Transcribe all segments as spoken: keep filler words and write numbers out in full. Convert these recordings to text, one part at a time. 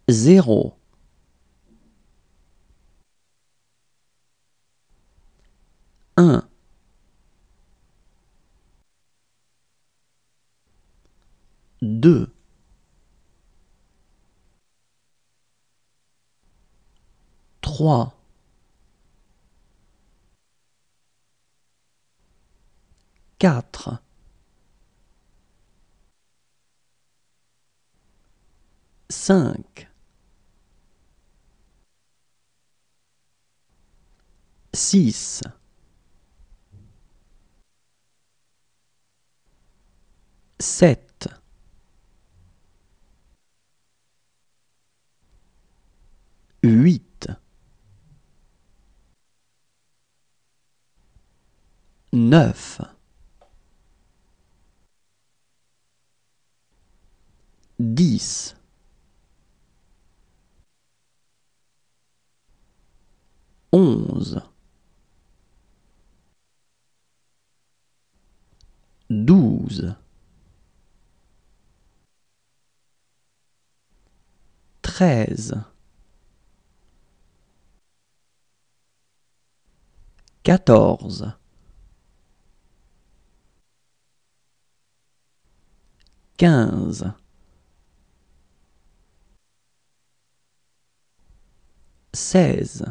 zéro, un, deux, trois, quatre, cinq, six, sept, huit, neuf, dix, onze, douze, treize, quatorze, quinze, seize,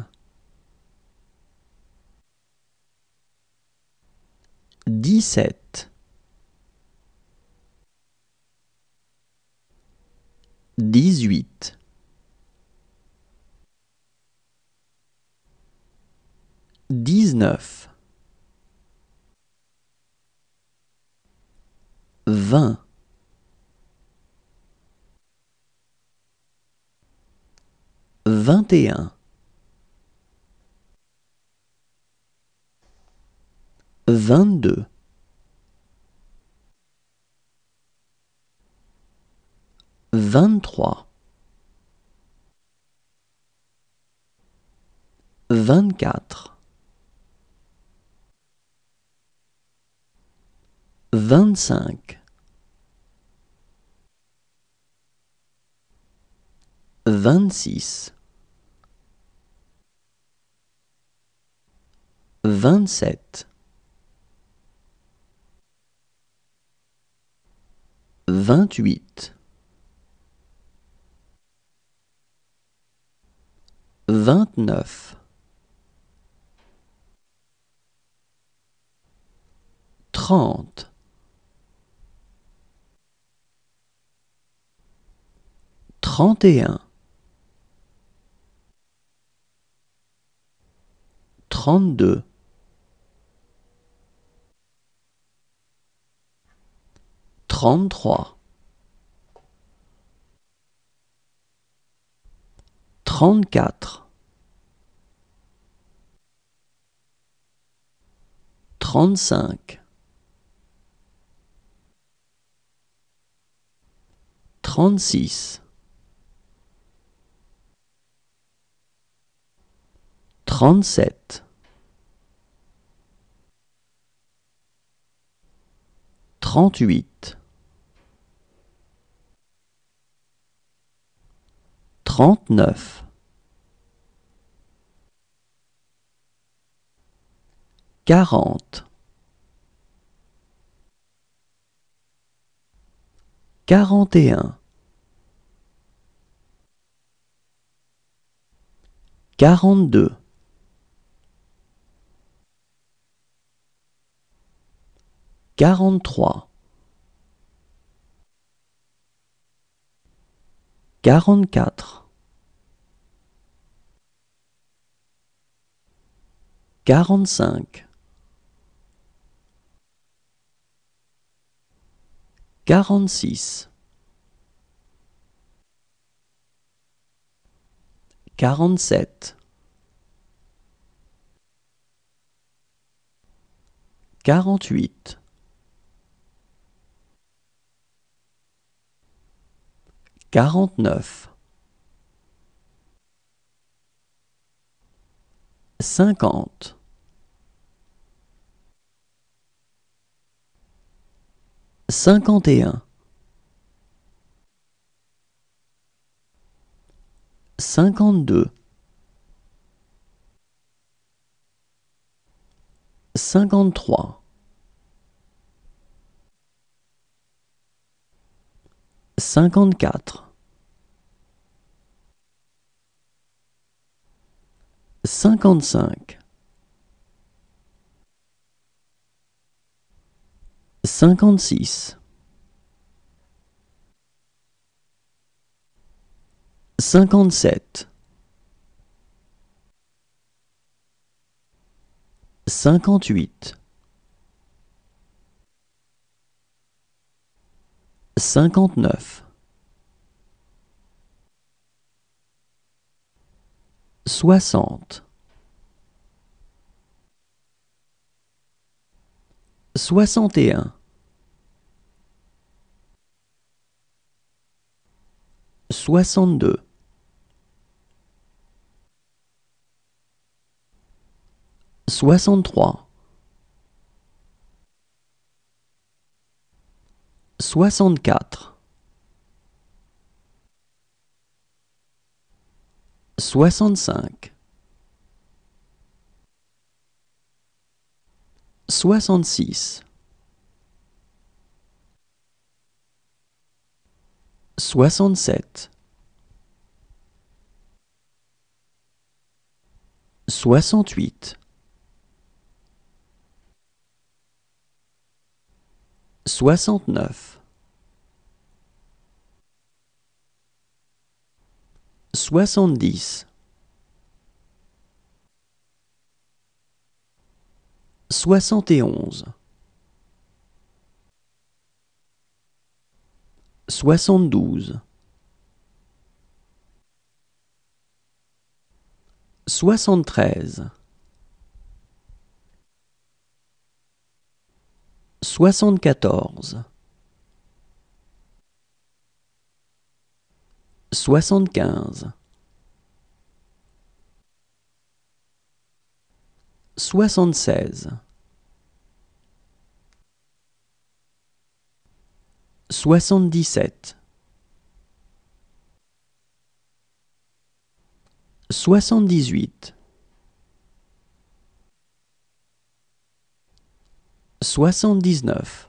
dix-sept, dix-huit, dix-neuf, vingt, vingt et un, vingt-deux, vingt-trois, vingt-quatre, vingt-cinq, vingt-six, vingt-sept, vingt-huit, vingt-neuf, trente, trente et un, trente-deux, trente-trois, trente-quatre, trente-cinq, trente-six, trente-sept, trente-huit, trente-neuf, quarante, quarante et un, quarante-deux, quarante-trois, quarante-quatre, quarante-cinq, quarante-six, quarante-sept, quarante-huit, quarante-neuf, cinquante, cinquante et un, cinquante-deux, cinquante-trois, cinquante-quatre, cinquante-cinq, cinquante-six, cinquante-sept, cinquante-huit, cinquante-neuf, soixante, soixante et un, soixante-deux, soixante-trois, soixante-quatre, soixante-cinq, soixante-six, soixante-sept, soixante-huit, soixante-neuf, soixante-dix, soixante et onze, soixante-douze, soixante-treize, soixante-quatorze, soixante-quinze, soixante-seize, soixante-dix-sept, soixante-dix-huit, soixante-dix-neuf,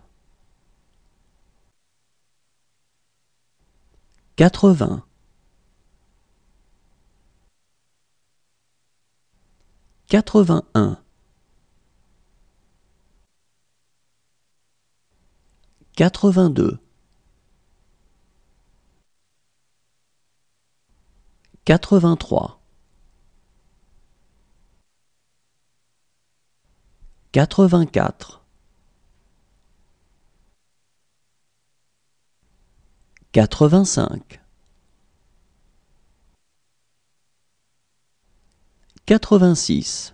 quatre-vingts, quatre-vingt-un, quatre-vingt-deux, quatre-vingt-trois, quatre-vingt-quatre, quatre-vingt-cinq, quatre-vingt-six,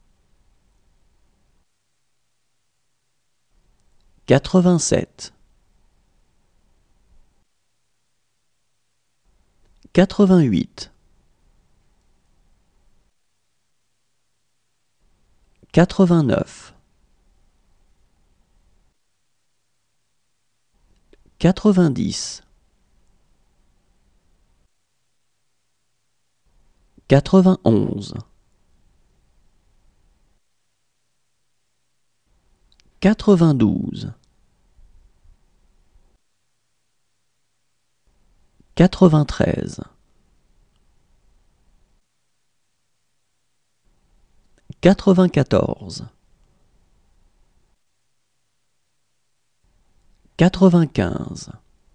quatre-vingt-sept, quatre-vingt-huit, quatre-vingt-neuf, quatre-vingt-dix, quatre-vingt-onze, quatre-vingt-douze, quatre-vingt-treize, quatre-vingt-quatorze, quatre-vingt-quinze,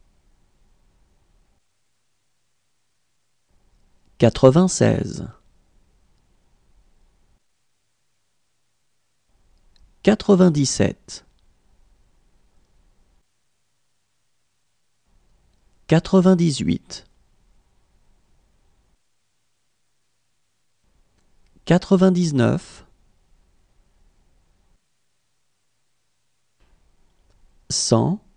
quatre-vingt-seize, quatre-vingt-dix-sept, quatre-vingt-dix-huit, quatre-vingt-dix-neuf, cent,